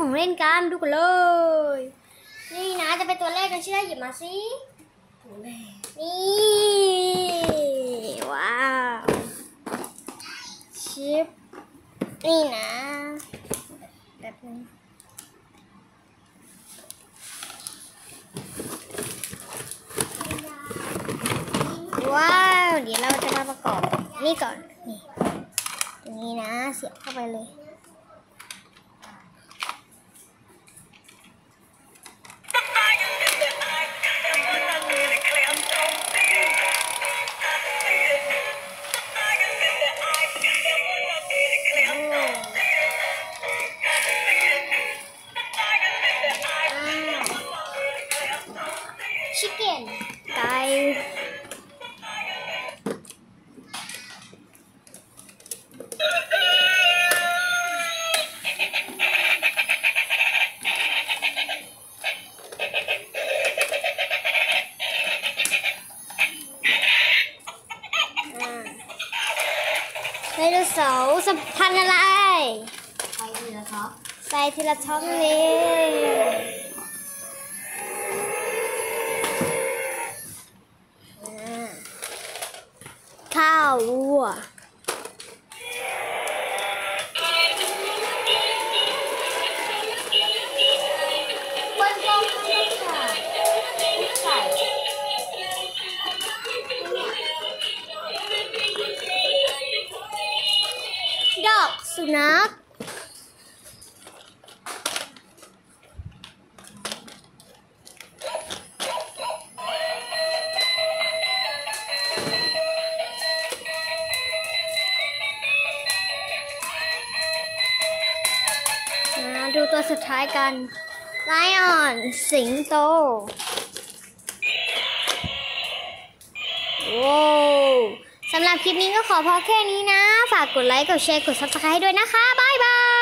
ของเล่นกันดูกันเลย นี่นะจะเป็นตัวแรกกันใช่ไหมหยิบมาสินี่ว้าวชิปนี่นะแบบนึงว้าวเดี๋ยวเราจะมาประกอบนี่ก่อนนี่ตรงนี้นะเสียบเข้าไปเลยชิคเก้นไก่ไดโนเสาร์สัมพันธ์อะไรใส่ทีละท็อปเลยข้าววัวบนกองค่ะใส่ดอกสุนัขดูตัวสุดท้ายกันไลออนสิงโตโว้สำหรับคลิปนี้ก็ขอพอแค่นี้นะฝากกดไลค์กดแชร์กด Subscribe ด้วยนะคะบ๊ายบาย